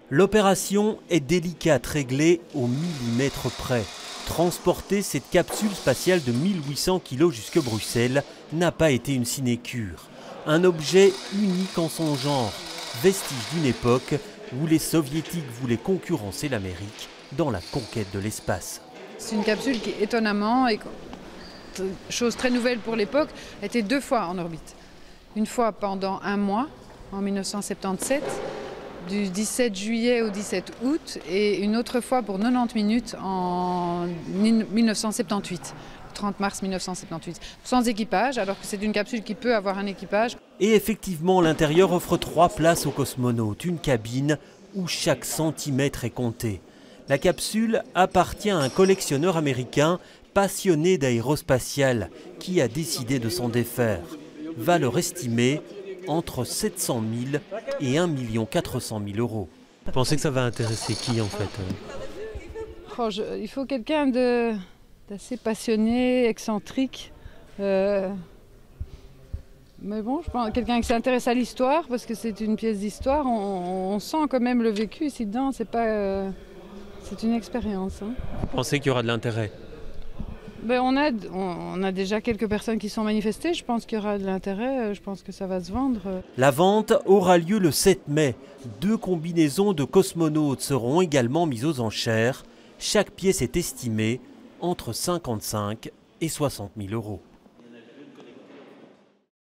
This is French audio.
L'opération est délicate, réglée au millimètre près. Transporter cette capsule spatiale de 1800 kg jusque Bruxelles n'a pas été une sinécure. Un objet unique en son genre, vestige d'une époque où les soviétiques voulaient concurrencer l'Amérique dans la conquête de l'espace. C'est une capsule qui, étonnamment, et chose très nouvelle pour l'époque, a été 2 fois en orbite. Une fois pendant 1 mois, en 1977, du 17 juillet au 17 août, et une autre fois pour 90 minutes en 1978. 30 mars 1978, sans équipage, alors que c'est une capsule qui peut avoir un équipage. Et effectivement, l'intérieur offre 3 places aux cosmonautes, une cabine où chaque centimètre est compté. La capsule appartient à un collectionneur américain passionné d'aérospatial qui a décidé de s'en défaire. Valeur estimée entre 700 000 et 1 400 000 euros. Vous pensez que ça va intéresser qui en fait? Il faut quelqu'un d'assez passionné, excentrique. Mais bon, je pense quelqu'un qui s'intéresse à l'histoire, parce que c'est une pièce d'histoire. On sent quand même le vécu ici dedans. C'est une expérience. Hein. Vous pensez qu'il y aura de l'intérêt? Ben on a déjà quelques personnes qui sont manifestées. Je pense qu'il y aura de l'intérêt. Je pense que ça va se vendre. La vente aura lieu le 7 mai. 2 combinaisons de cosmonautes seront également mises aux enchères. Chaque pièce est estimée entre 55 et 60 000 euros.